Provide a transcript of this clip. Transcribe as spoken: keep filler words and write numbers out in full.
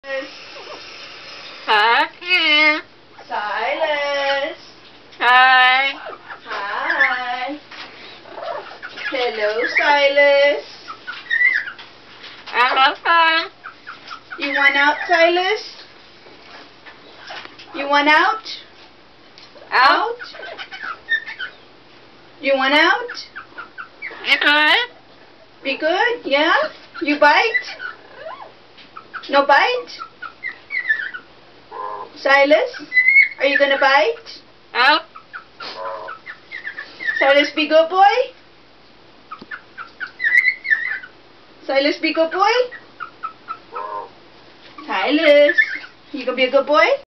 Hi. Silas. Hi. Hi. Hello, Silas. Hello, hi. You want out, Silas? You want out? Out. You want out? You good? Be good, yeah? You bite? No bite? Silas, are you gonna bite? Out. Silas, be good boy? Silas, be good boy? Silas, you gonna be a good boy?